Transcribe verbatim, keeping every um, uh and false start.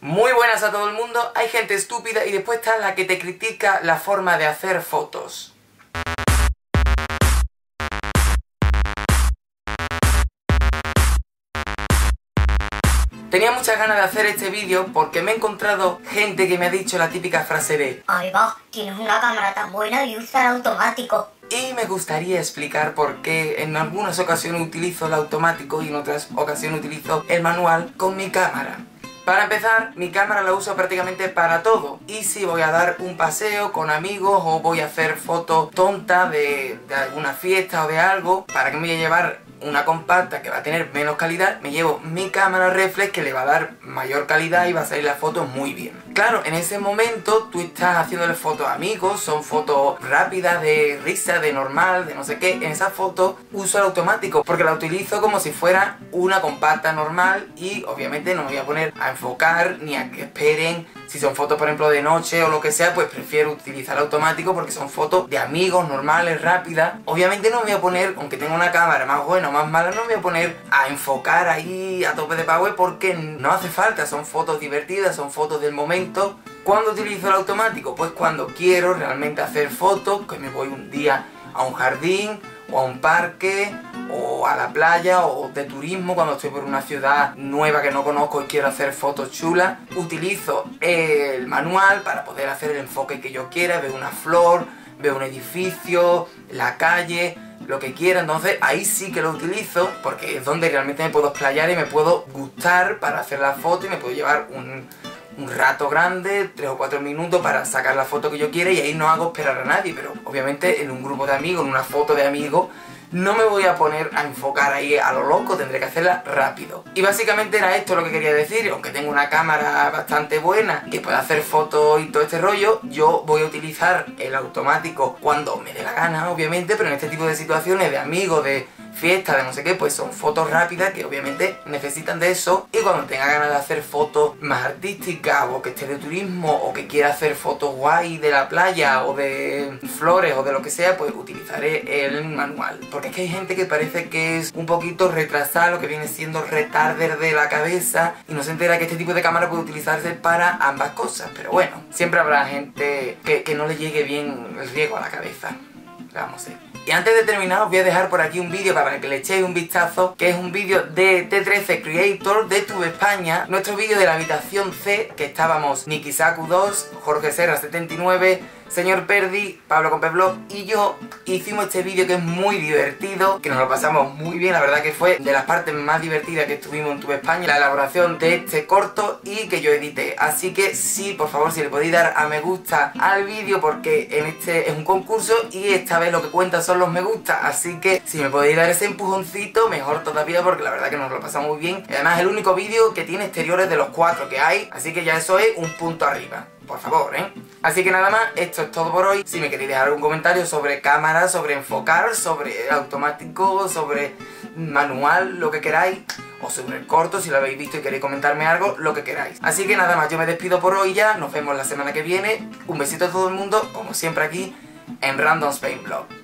Muy buenas a todo el mundo. Hay gente estúpida y después está la que te critica la forma de hacer fotos. Tenía muchas ganas de hacer este vídeo porque me he encontrado gente que me ha dicho la típica frase de "Ahí va, tienes una cámara tan buena y usa el automático". Y me gustaría explicar por qué en algunas ocasiones utilizo el automático y en otras ocasiones utilizo el manual con mi cámara. Para empezar, mi cámara la uso prácticamente para todo. Y si voy a dar un paseo con amigos o voy a hacer fotos tontas de, de alguna fiesta o de algo, ¿para qué me voy a llevar una compacta que va a tener menos calidad? Me llevo mi cámara reflex que le va a dar mayor calidad y va a salir la foto muy bien. Claro, en ese momento tú estás haciéndole fotos a amigos, son fotos rápidas, de risa, de normal, de no sé qué. En esas fotos uso el automático porque la utilizo como si fuera una compacta normal y obviamente no me voy a poner a enfocar ni a que esperen. Si son fotos por ejemplo de noche o lo que sea, pues prefiero utilizar el automático porque son fotos de amigos normales, rápidas. Obviamente no me voy a poner, aunque tenga una cámara más buena o más mala, no me voy a poner a enfocar ahí a tope de power porque no hace falta. Son fotos divertidas, son fotos del momento. ¿Cuándo utilizo el automático? Pues cuando quiero realmente hacer fotos, que me voy un día a un jardín o a un parque o a la playa o de turismo, cuando estoy por una ciudad nueva que no conozco y quiero hacer fotos chulas. Utilizo el manual para poder hacer el enfoque que yo quiera. Veo una flor, veo un edificio, la calle, lo que quiera. Entonces ahí sí que lo utilizo porque es donde realmente me puedo explayar y me puedo gustar para hacer la foto y me puedo llevar un... un rato grande, tres o cuatro minutos para sacar la foto que yo quiera y ahí no hago esperar a nadie. Pero obviamente en un grupo de amigos, en una foto de amigos, no me voy a poner a enfocar ahí a lo loco, tendré que hacerla rápido. Y básicamente era esto lo que quería decir. Aunque tengo una cámara bastante buena que pueda hacer fotos y todo este rollo, yo voy a utilizar el automático cuando me dé la gana, obviamente, pero en este tipo de situaciones de amigos, de fiesta, de no sé qué, pues son fotos rápidas que obviamente necesitan de eso. Y cuando tenga ganas de hacer fotos más artísticas o que esté de turismo o que quiera hacer fotos guay de la playa o de flores o de lo que sea, pues utilizaré el manual. Porque es que hay gente que parece que es un poquito retrasada, lo que viene siendo retarder de la cabeza, y no se entera que este tipo de cámara puede utilizarse para ambas cosas. Pero bueno, siempre habrá gente que, que no le llegue bien el riego a la cabeza. Vamos a ver. Y antes de terminar os voy a dejar por aquí un vídeo para que le echéis un vistazo, que es un vídeo de T trece Creator de Tube España, nuestro vídeo de la habitación C, que estábamos Nikisaku dos, Jorge Serra setenta y nueve, Señor Perdi, Pablo Compeblog y yo. Hicimos este vídeo que es muy divertido, que nos lo pasamos muy bien, la verdad que fue de las partes más divertidas que estuvimos en Tube España, la elaboración de este corto y que yo edité. Así que sí, por favor, si le podéis dar a me gusta al vídeo, porque en este es un concurso y esta vez lo que cuenta son los me gusta, así que si me podéis dar ese empujoncito, mejor todavía, porque la verdad que nos lo pasamos muy bien. Y además es el único vídeo que tiene exteriores de los cuatro que hay, así que ya eso es un punto arriba. Por favor, ¿eh? Así que nada más, esto es todo por hoy. Si me queréis dejar algún comentario sobre cámara, sobre enfocar, sobre automático, sobre manual, lo que queráis, o sobre el corto, si lo habéis visto y queréis comentarme algo, lo que queráis. Así que nada más, yo me despido por hoy ya. Nos vemos la semana que viene. Un besito a todo el mundo, como siempre aquí en Random Paint Blog.